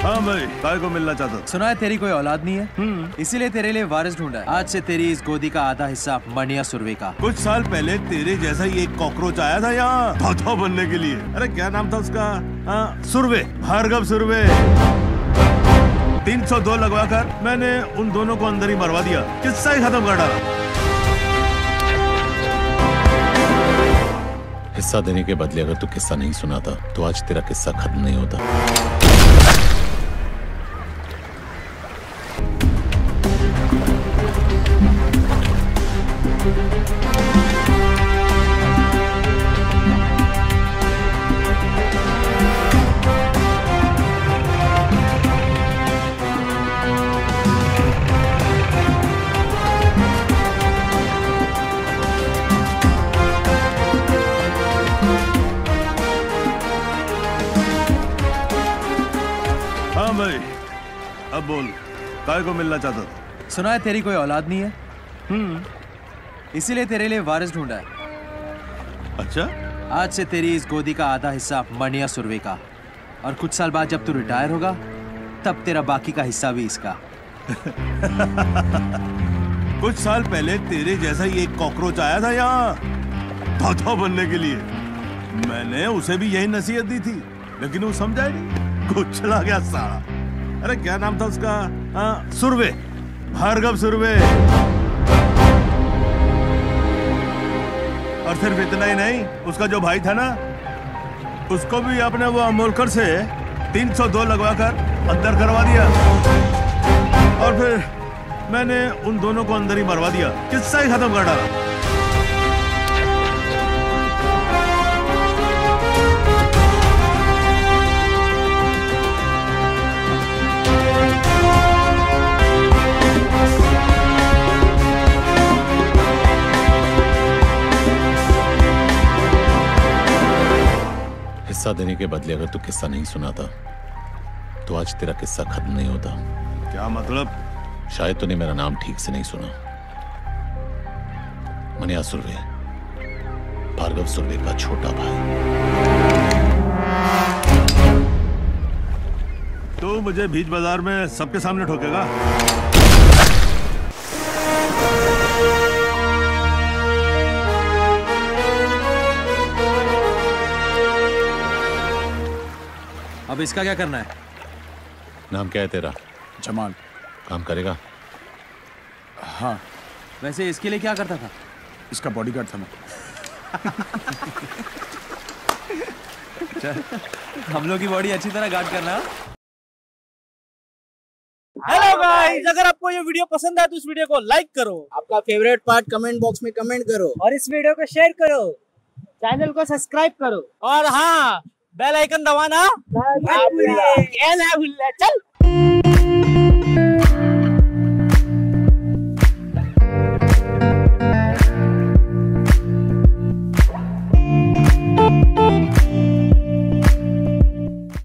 हाँ भाई, काय को मिलना चाहता था? सुना है तेरी कोई औलाद नहीं है, इसीलिए तेरे लिए वारिस ढूंढा है। आज से तेरी इस गोदी का आधा हिस्सा मणिया सुरवे का। कुछ साल पहले तेरे जैसा ही एक कॉकरोच आया था यहाँ धौधा बनने के लिए। अरे क्या नाम था उसका? सुरवे, भार्गव सुरवे। 302 लगवाकर मैंने उन दोनों को अंदर ही मरवा दिया, किस्सा ही खत्म कर डाला। हिस्सा देने के बदले अगर तू किस्सा नहीं सुनाता तो आज तेरा किस्सा खत्म नहीं होता। भाई अब बोल, काय को मिलना चाहता था? सुना है तेरी कोई औलाद नहीं है, इसीलिए तेरे लिए वारिस ढूंढा है। अच्छा? आज से तेरी इस गोदी का आधा हिस्सा मणिया सुरवे का, और कुछ साल बाद जब तू रिटायर होगा तब तेरा बाकी का हिस्सा भी इसका। कुछ साल पहले तेरे जैसा ही एक कॉकरोच आया था यहाँ धौधा बनने के लिए। मैंने उसे भी यही नसीहत दी थी, लेकिन वो समझा नहीं, कुछ चला गया साला। अरे क्या नाम था उसका? सुरवे, भार्गव सुरवे। और सिर्फ इतना ही नहीं, उसका जो भाई था ना, उसको भी आपने वो अमोलकर से 302 लगवाकर अंदर करवा दिया। और फिर मैंने उन दोनों को अंदर ही मरवा दिया, किस्सा ही खत्म कर डाला। हिस्सा देने के बदले अगर तू किस्सा नहीं सुनाता तो आज तेरा किस्सा खत्म नहीं होता। क्या मतलब? शायद तूने मेरा नाम ठीक से नहीं सुना। मणिया सुरवे, भार्गव सुरवे का छोटा भाई। तो मुझे बीच बाजार में सबके सामने ठोकेगा? अब इसका क्या करना है? नाम क्या है तेरा? जमाल। काम करेगा? हाँ। वैसे इसके लिए क्या करता था? इसका बॉडीगार्ड था मैं। हम लोग की बॉडी अच्छी तरह गार्ड करना। हेलो गाइस, अगर आपको ये वीडियो पसंद आया तो इस वीडियो को लाइक करो, आपका फेवरेट पार्ट कमेंट बॉक्स में कमेंट करो, और इस वीडियो को शेयर करो, चैनल को सब्सक्राइब करो, और हाँ, बेल आइकन दबाना ना भूलिए। चल।